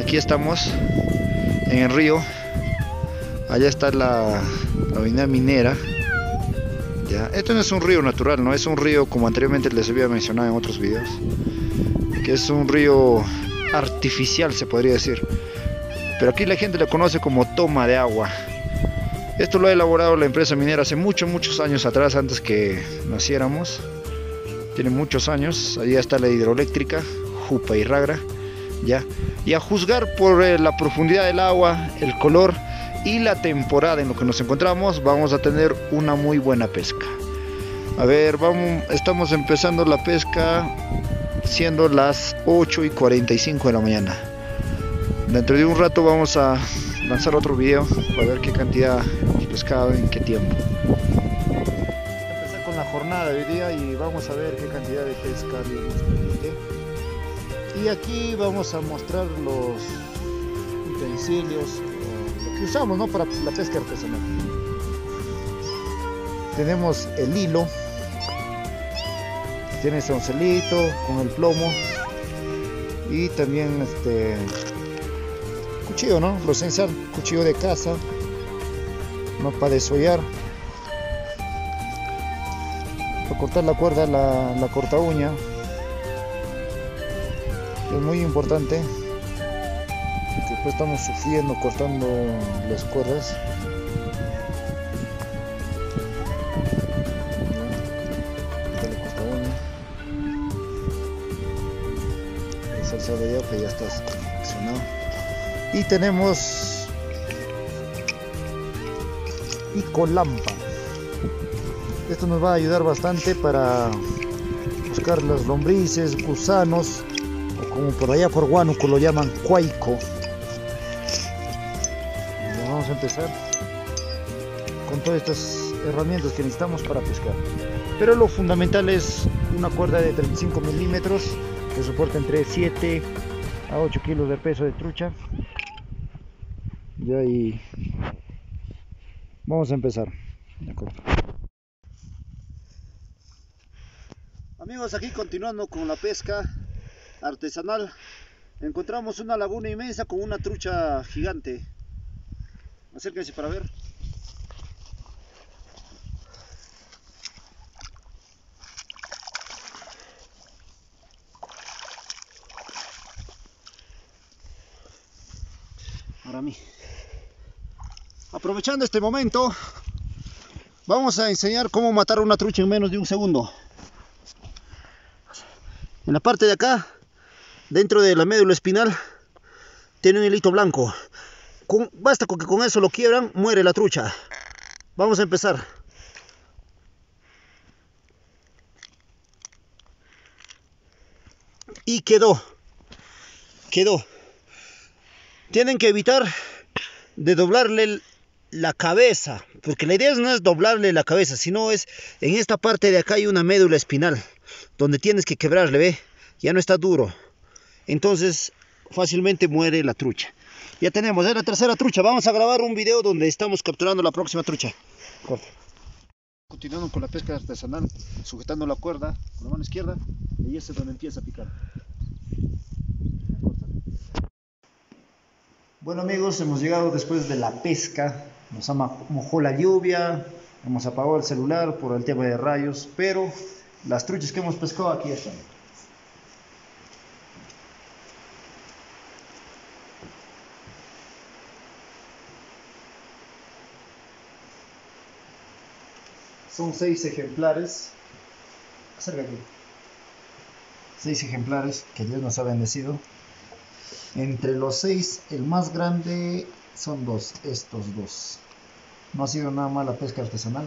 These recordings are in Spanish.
Aquí estamos en el río. Allá está la avenida minera. Ya. Esto no es un río natural, no es un río como anteriormente les había mencionado en otros videos, que es un río artificial, se podría decir. Pero aquí la gente lo conoce como toma de agua. Esto lo ha elaborado la empresa minera hace muchos años atrás, antes que naciéramos. Tiene muchos años. Allá está la hidroeléctrica Jupa y Ragra, ya. Y a juzgar por la profundidad del agua, el color y la temporada en lo que nos encontramos, vamos a tener una muy buena pesca. A ver, estamos empezando la pesca siendo las 8:45 de la mañana. Dentro de un rato vamos a lanzar otro video para ver qué cantidad de pescado en qué tiempo. Empezar con la jornada de hoy día y vamos a ver qué cantidad de pesca nos permite. Y aquí vamos a mostrar los utensilios, lo que usamos, ¿no?, para la pesca artesanal. Tenemos el hilo, tiene soncelito con el plomo y también cuchillo, ¿no? Lo esencial, cuchillo de caza, no para desollar, para cortar la cuerda, la corta uña, es muy importante, porque después estamos sufriendo cortando las cuerdas. La corta uña, el salsa de allá que ya está accionado. Y tenemos Icolampa. Esto nos va a ayudar bastante para buscar las lombrices, gusanos, o como por allá por Huánuco lo llaman cuaico. Y vamos a empezar con todas estas herramientas que necesitamos para pescar. Pero lo fundamental es una cuerda de 35 milímetros que soporta entre 7 a 8 kilos de peso de trucha. Ya, y vamos a empezar. De acuerdo. Amigos, aquí continuando con la pesca artesanal, encontramos una laguna inmensa con una trucha gigante. Acérquense para ver. Para mí. Aprovechando este momento, vamos a enseñar cómo matar una trucha en menos de un segundo. En la parte de acá, dentro de la médula espinal, tiene un hilito blanco. Basta con que con eso lo quiebran, muere la trucha. Vamos a empezar. Y quedó. Tienen que evitar de doblarle la cabeza, porque la idea no es doblarle la cabeza, sino es en esta parte de acá hay una médula espinal donde tienes que quebrarle, ¿ve? Ya no está duro, entonces fácilmente muere la trucha. Ya tenemos, es la tercera trucha. Vamos a grabar un video donde estamos capturando la próxima trucha. Corta. Continuando con la pesca artesanal, sujetando la cuerda con la mano izquierda, y ahí es donde empieza a picar. Bueno amigos, hemos llegado después de la pesca. Nos mojó la lluvia, hemos apagado el celular por el tema de rayos, pero las truchas que hemos pescado aquí están. Son 6 ejemplares. Acércate. 6 ejemplares que Dios nos ha bendecido. Entre los 6, el más grande son estos dos. No ha sido nada más la pesca artesanal.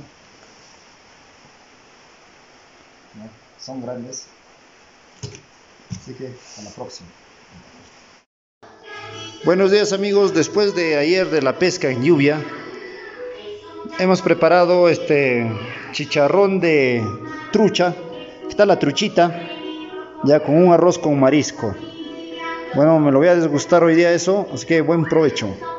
¿No? Son grandes. Así que a la próxima. Buenos días amigos, después de ayer de la pesca en lluvia, hemos preparado chicharrón de trucha. Está la truchita, ya con un arroz con marisco. Bueno, me lo voy a desgustar hoy día eso, así que buen provecho.